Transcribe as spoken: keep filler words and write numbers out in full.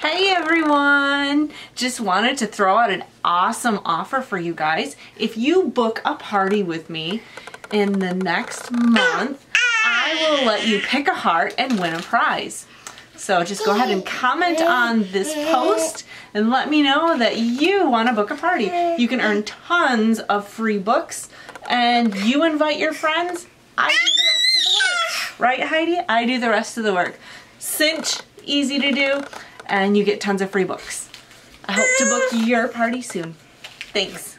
Hey everyone! Just wanted to throw out an awesome offer for you guys. If you book a party with me in the next month, I will let you pick a heart and win a prize. So just go ahead and comment on this post and let me know that you want to book a party. You can earn tons of free books and you invite your friends. I do the rest of the work. Right, Heidi? I do the rest of the work. Cinch, easy to do, and you get tons of free books. I hope to book your party soon. Thanks.